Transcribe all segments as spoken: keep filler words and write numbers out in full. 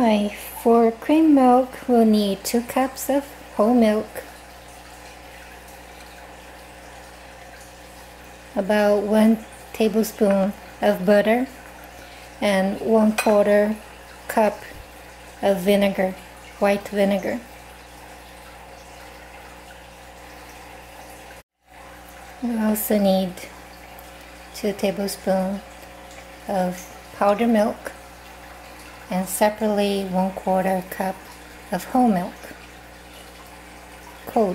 Hi, for cream milk we'll need two cups of whole milk, about one tablespoon of butter, and one quarter cup of vinegar, white vinegar. We also need two tablespoons of powdered milk and separately one quarter cup of whole milk, cold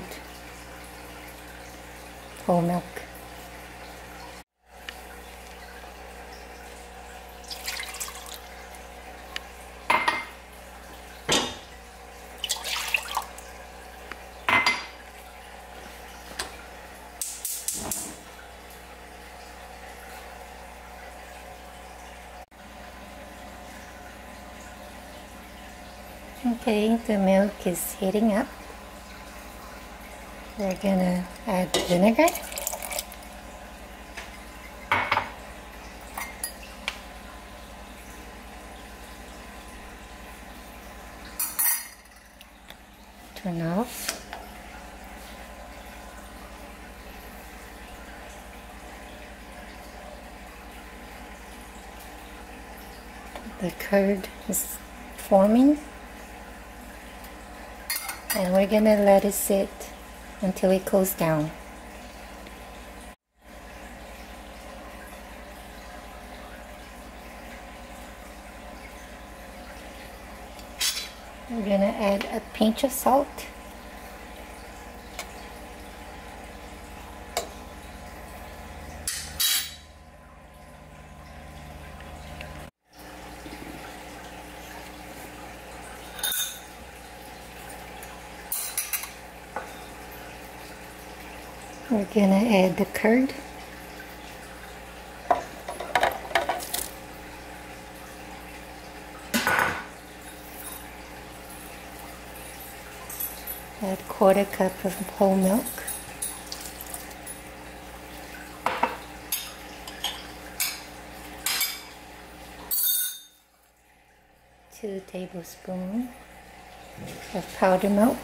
whole milk. Okay, the milk is heating up. We're gonna add vinegar. Turn off. The curd is forming. And we're gonna let it sit until it cools down. We're gonna add a pinch of salt. We're gonna add the curd. Add quarter cup of whole milk. Two tablespoons of powdered milk.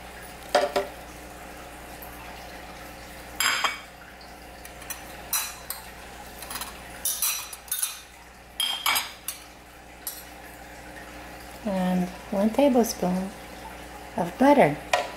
And one tablespoon of butter.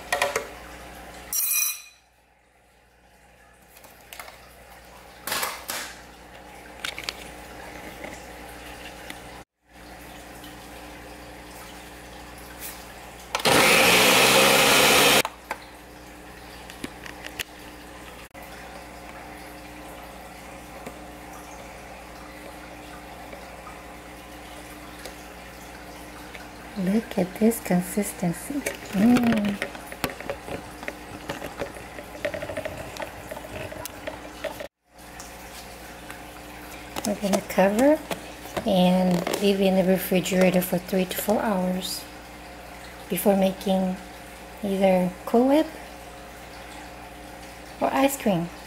Look at this consistency. Mm. We're going to cover and leave it in the refrigerator for three to four hours before making either Cool Whip or ice cream.